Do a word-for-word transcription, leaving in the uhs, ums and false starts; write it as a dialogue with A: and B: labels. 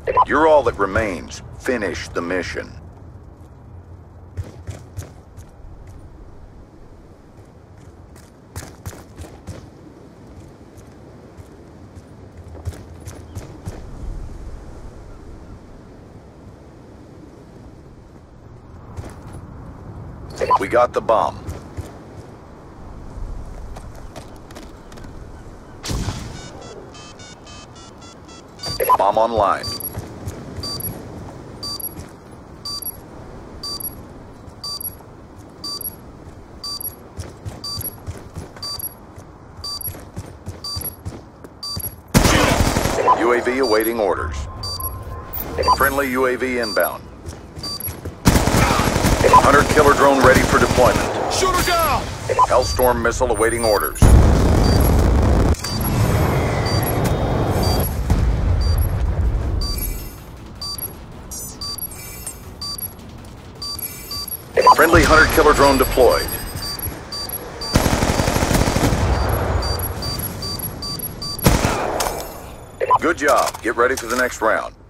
A: You're all that remains. Finish the mission. We got the bomb. Bomb online. U A V awaiting orders. Friendly U A V inbound. Hunter killer drone ready for deployment.
B: Shoot her down!
A: Hellstorm missile awaiting orders. Friendly hunter killer drone deployed. Good job. Get ready for the next round.